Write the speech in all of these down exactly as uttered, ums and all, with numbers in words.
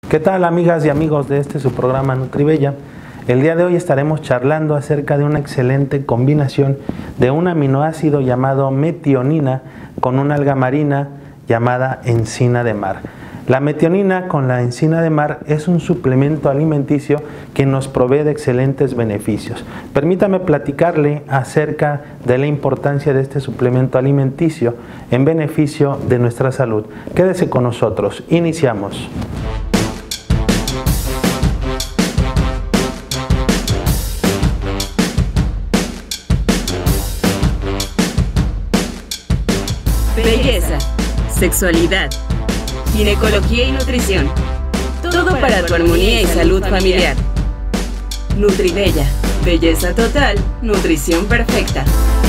¿Qué tal, amigas y amigos de este su programa Nutribella? El día de hoy estaremos charlando acerca de una excelente combinación de un aminoácido llamado metionina con una alga marina llamada encina de mar. La metionina con la encina de mar es un suplemento alimenticio que nos provee de excelentes beneficios. Permítame platicarle acerca de la importancia de este suplemento alimenticio en beneficio de nuestra salud. Quédese con nosotros. Iniciamos. Belleza, sexualidad, ginecología y nutrición. Todo para tu armonía y salud familiar. Nutribella, belleza total, nutrición perfecta.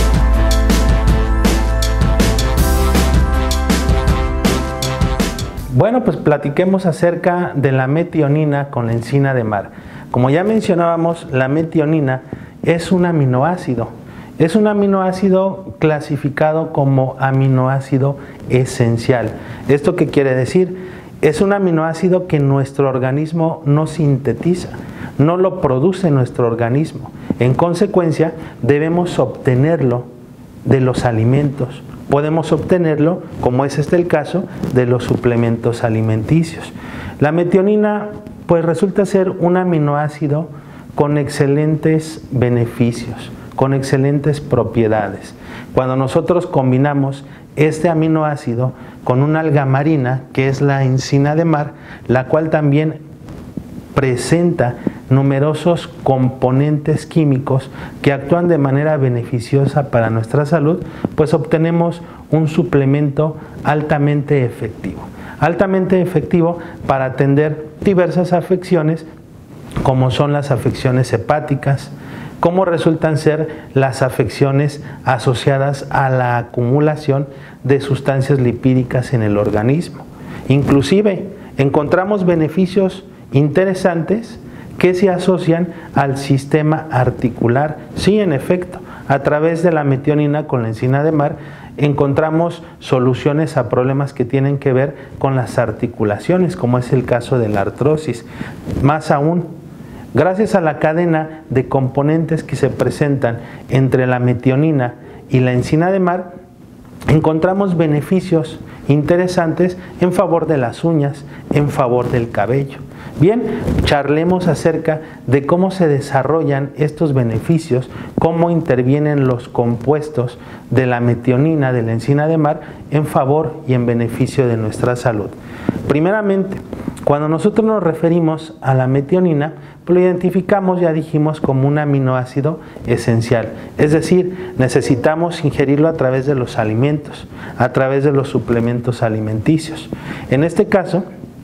Bueno, pues platiquemos acerca de la metionina con la encina de mar. Como ya mencionábamos, la metionina es un aminoácido. Es un aminoácido clasificado como aminoácido esencial. ¿Esto qué quiere decir? Es un aminoácido que nuestro organismo no sintetiza, no lo produce nuestro organismo. En consecuencia, debemos obtenerlo de los alimentos. Podemos obtenerlo, como es este el caso, de los suplementos alimenticios. La metionina, pues resulta ser un aminoácido con excelentes beneficios, con excelentes propiedades. Cuando nosotros combinamos este aminoácido con una alga marina, que es la encina de mar, la cual también presenta numerosos componentes químicos que actúan de manera beneficiosa para nuestra salud, pues obtenemos un suplemento altamente efectivo. Altamente efectivo para atender diversas afecciones, como son las afecciones hepáticas, cómo resultan ser las afecciones asociadas a la acumulación de sustancias lipídicas en el organismo. Inclusive encontramos beneficios interesantes que se asocian al sistema articular. Sí, en efecto, a través de la metionina con la encina de mar encontramos soluciones a problemas que tienen que ver con las articulaciones, como es el caso de la artrosis. Más aún, gracias a la cadena de componentes que se presentan entre la metionina y la encina de mar, encontramos beneficios interesantes en favor de las uñas, en favor del cabello. Bien, charlemos acerca de cómo se desarrollan estos beneficios, cómo intervienen los compuestos de la metionina, de la encina de mar, en favor y en beneficio de nuestra salud. Primeramente, cuando nosotros nos referimos a la metionina, lo identificamos, ya dijimos, como un aminoácido esencial. Es decir, necesitamos ingerirlo a través de los alimentos, a través de los suplementos alimenticios. En este caso,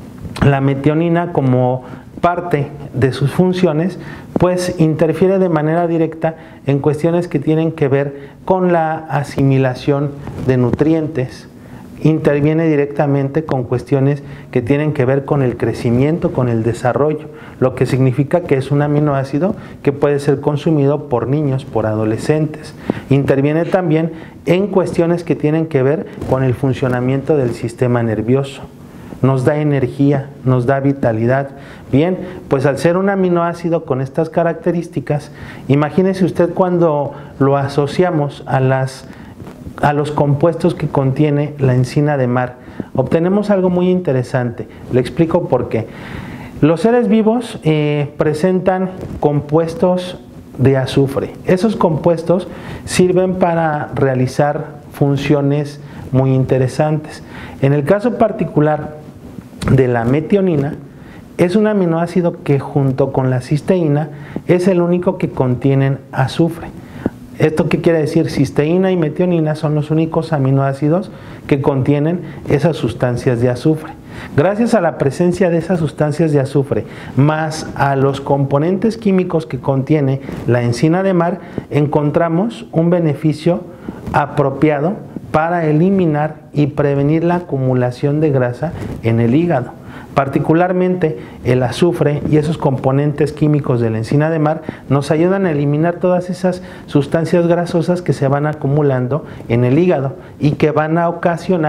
la metionina, como parte de sus funciones, pues interfiere de manera directa en cuestiones que tienen que ver con la asimilación de nutrientes. Interviene directamente con cuestiones que tienen que ver con el crecimiento, con el desarrollo, lo que significa que es un aminoácido que puede ser consumido por niños, por adolescentes. Interviene también en cuestiones que tienen que ver con el funcionamiento del sistema nervioso. Nos da energía, nos da vitalidad. Bien, pues al ser un aminoácido con estas características, imagínese usted cuando lo asociamos a las a los compuestos que contiene la encina de mar, obtenemos algo muy interesante. Le explico por qué. Los seres vivos eh, presentan compuestos de azufre. Esos compuestos sirven para realizar funciones muy interesantes. En el caso particular de la metionina, es un aminoácido que junto con la cisteína es el único que contienen azufre. ¿Esto qué quiere decir? Cisteína y metionina son los únicos aminoácidos que contienen esas sustancias de azufre. Gracias a la presencia de esas sustancias de azufre, más a los componentes químicos que contiene la encina de mar, encontramos un beneficio apropiado para eliminar y prevenir la acumulación de grasa en el hígado. Particularmente el azufre y esos componentes químicos de la encina de mar nos ayudan a eliminar todas esas sustancias grasosas que se van acumulando en el hígado y que van a ocasionar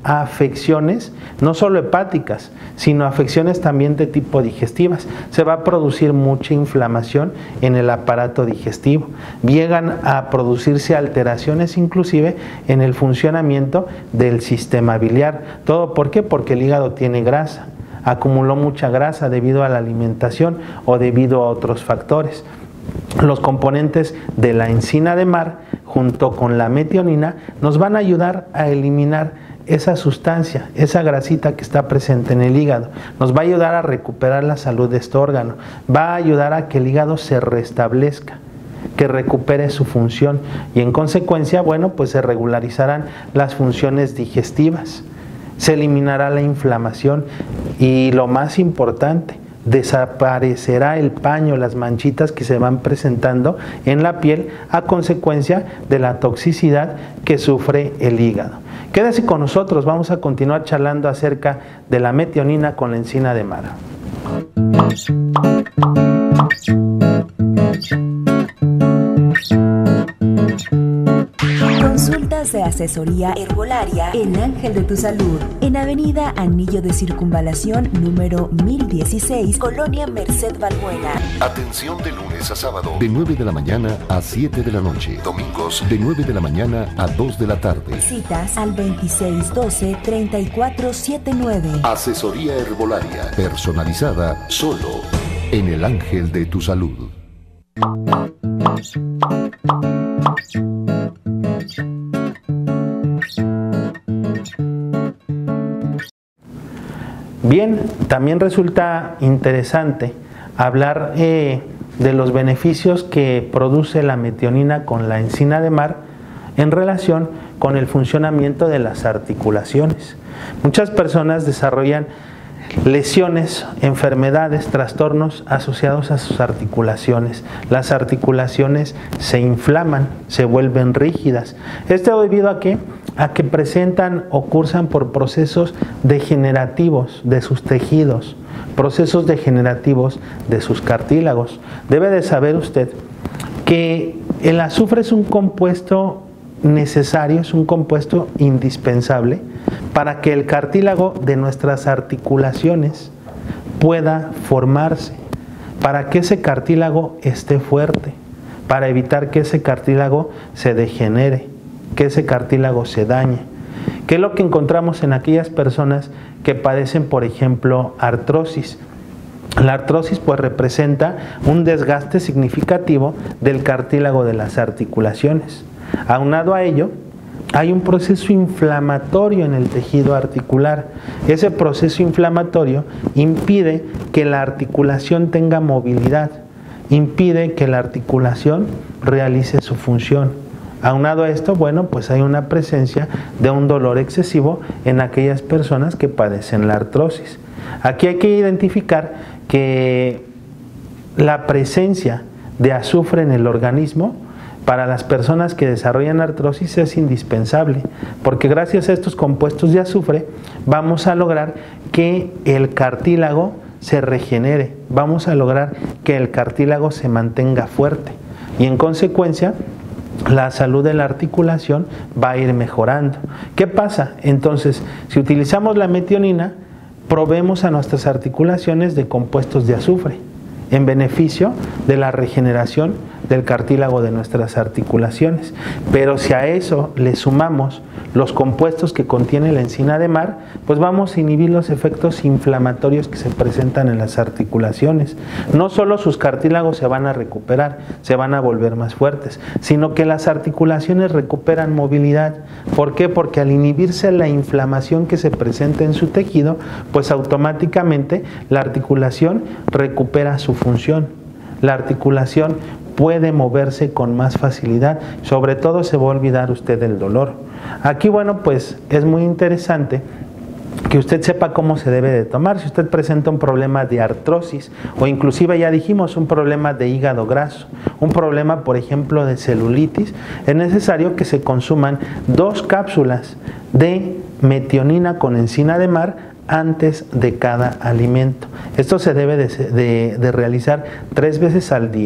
a afecciones, no solo hepáticas, sino afecciones también de tipo digestivas. Se va a producir mucha inflamación en el aparato digestivo. Llegan a producirse alteraciones inclusive en el funcionamiento del sistema biliar. ¿Todo por qué? Porque el hígado tiene grasa, acumuló mucha grasa debido a la alimentación o debido a otros factores. Los componentes de la encina de mar junto con la metionina nos van a ayudar a eliminar esa sustancia, esa grasita que está presente en el hígado. Nos va a ayudar a recuperar la salud de este órgano, va a ayudar a que el hígado se restablezca, que recupere su función y en consecuencia, bueno, pues se regularizarán las funciones digestivas, se eliminará la inflamación y lo más importante, desaparecerá el paño, las manchitas que se van presentando en la piel a consecuencia de la toxicidad que sufre el hígado. Quédese con nosotros, vamos a continuar charlando acerca de la metionina con la encina de mar. Consultas de asesoría herbolaria El Ángel de tu Salud, en Avenida Anillo de Circunvalación número mil dieciséis, Colonia Merced Balbuena. Atención de lunes a sábado, de nueve de la mañana a siete de la noche. Domingos, de nueve de la mañana a dos de la tarde. Citas al veintiséis doce treinta y cuatro setenta y nueve. Asesoría herbolaria, personalizada, solo en El Ángel de tu Salud. Bien, también resulta interesante hablar eh, de los beneficios que produce la metionina con la encina de mar en relación con el funcionamiento de las articulaciones. Muchas personas desarrollan lesiones, enfermedades, trastornos asociados a sus articulaciones. Las articulaciones se inflaman, se vuelven rígidas. ¿Esto debido a qué? A que presentan o cursan por procesos degenerativos de sus tejidos, procesos degenerativos de sus cartílagos. Debe de saber usted que el azufre es un compuesto necesario, es un compuesto indispensable para que el cartílago de nuestras articulaciones pueda formarse, para que ese cartílago esté fuerte, para evitar que ese cartílago se degenere, que ese cartílago se dañe. ¿Qué es lo que encontramos en aquellas personas que padecen, por ejemplo, artrosis? La artrosis pues representa un desgaste significativo del cartílago de las articulaciones. Aunado a ello, hay un proceso inflamatorio en el tejido articular. Ese proceso inflamatorio impide que la articulación tenga movilidad, impide que la articulación realice su función. Aunado a esto, bueno, pues hay una presencia de un dolor excesivo en aquellas personas que padecen la artrosis. Aquí hay que identificar que la presencia de azufre en el organismo para las personas que desarrollan artrosis es indispensable, porque gracias a estos compuestos de azufre vamos a lograr que el cartílago se regenere, vamos a lograr que el cartílago se mantenga fuerte y en consecuencia la salud de la articulación va a ir mejorando. ¿Qué pasa? Entonces, si utilizamos la metionina, proveemos a nuestras articulaciones de compuestos de azufre en beneficio de la regeneración del cartílago de nuestras articulaciones. Pero si a eso le sumamos los compuestos que contiene la encina de mar, pues vamos a inhibir los efectos inflamatorios que se presentan en las articulaciones. No solo sus cartílagos se van a recuperar, se van a volver más fuertes, sino que las articulaciones recuperan movilidad. ¿Por qué? Porque al inhibirse la inflamación que se presenta en su tejido, pues automáticamente la articulación recupera su función. La articulación puede moverse con más facilidad, sobre todo se va a olvidar usted del dolor. Aquí, bueno, pues es muy interesante que usted sepa cómo se debe de tomar. Si usted presenta un problema de artrosis o inclusive ya dijimos un problema de hígado graso, un problema por ejemplo de celulitis, es necesario que se consuman dos cápsulas de metionina con encina de mar antes de cada alimento. Esto se debe de, de, de realizar tres veces al día,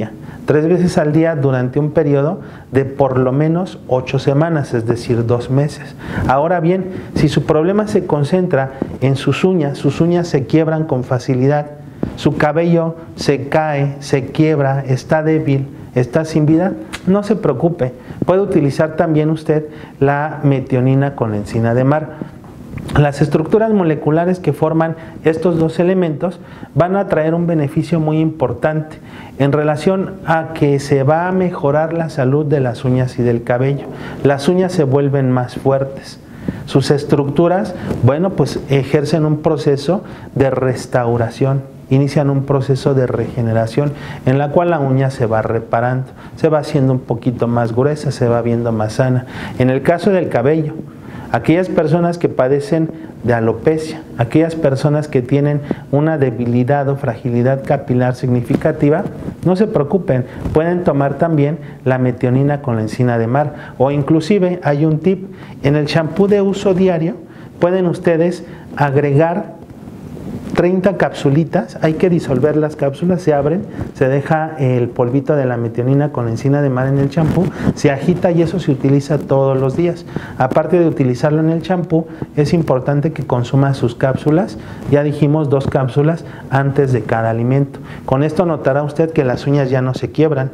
tres veces al día durante un periodo de por lo menos ocho semanas, es decir, dos meses. Ahora bien, si su problema se concentra en sus uñas, sus uñas se quiebran con facilidad, su cabello se cae, se quiebra, está débil, está sin vida, no se preocupe. Puede utilizar también usted la metionina con la encina de mar. Las estructuras moleculares que forman estos dos elementos van a traer un beneficio muy importante en relación a que se va a mejorar la salud de las uñas y del cabello. Las uñas se vuelven más fuertes. Sus estructuras, bueno, pues ejercen un proceso de restauración, inician un proceso de regeneración en la cual la uña se va reparando, se va haciendo un poquito más gruesa, se va viendo más sana. En el caso del cabello, aquellas personas que padecen de alopecia, aquellas personas que tienen una debilidad o fragilidad capilar significativa, no se preocupen, pueden tomar también la metionina con la encina de mar, o inclusive hay un tip, en el champú de uso diario pueden ustedes agregar treinta capsulitas, hay que disolver las cápsulas, se abren, se deja el polvito de la metionina con la encina de mar en el champú, se agita y eso se utiliza todos los días. Aparte de utilizarlo en el champú, es importante que consuma sus cápsulas, ya dijimos dos cápsulas antes de cada alimento. Con esto notará usted que las uñas ya no se quiebran,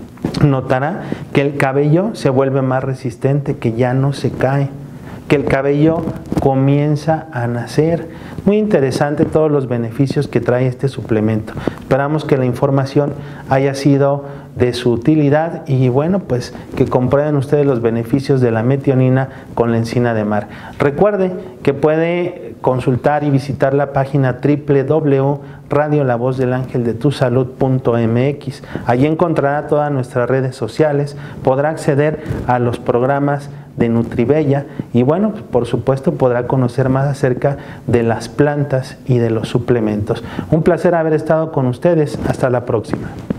notará que el cabello se vuelve más resistente, que ya no se cae, que el cabello comienza a nacer. Muy interesante todos los beneficios que trae este suplemento. Esperamos que la información haya sido de su utilidad y bueno, pues que comprueben ustedes los beneficios de la metionina con la encina de mar. Recuerde que puede consultar y visitar la página doble u doble u doble u punto radio la voz del ángel de tu salud punto m x. Allí encontrará todas nuestras redes sociales, podrá acceder a los programas de Nutribella y bueno, por supuesto podrá conocer más acerca de las plantas y de los suplementos. Un placer haber estado con ustedes. Hasta la próxima.